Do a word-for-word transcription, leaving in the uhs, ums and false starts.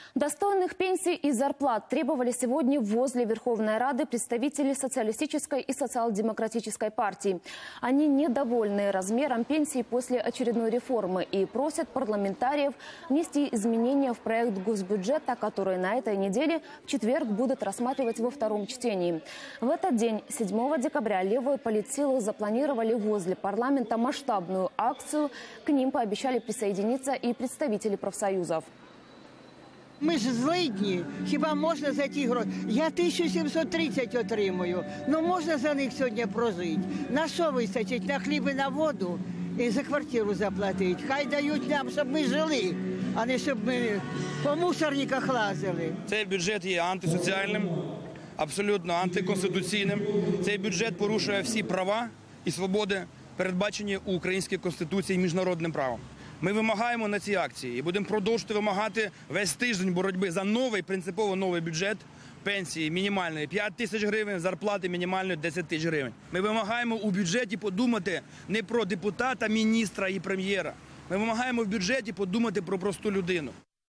Достойных пенсий и зарплат требовали сегодня возле Верховной Рады представители Социалистической и Социал-демократической партий. Они недовольны размером пенсий после очередной реформы и просят парламентариев внести изменения в проект госбюджета, который на этой неделе в четверг будут рассматривать во втором чтении. В этот день, седьмого декабря, левые политсилы запланировали возле парламента масштабную акцию. К ним пообещали присоединиться и представители профсоюзов. Ми ж злидні, хіба можна за ті гроші? Я тисячу сімсот тридцять отримую, ну можна за них сьогодні прожити. На що вистачить? На хліб і на воду і за квартиру заплатити. Хай дають нам, щоб ми жили, а не щоб ми по мусорниках лазили. Цей бюджет є антисоціальним, абсолютно антиконституційним. Цей бюджет порушує всі права і свободи, передбачені у Українській Конституції міжнародним правом. Ми вимагаємо на цій акції і будемо продовжувати вимагати весь тиждень боротьби за новий, принципово новий бюджет, пенсії мінімальної п'ять тисяч гривень, зарплати мінімальної десять тисяч гривень. Ми вимагаємо у бюджеті подумати не про депутата, міністра і прем'єра. Ми вимагаємо в бюджеті подумати про просту людину.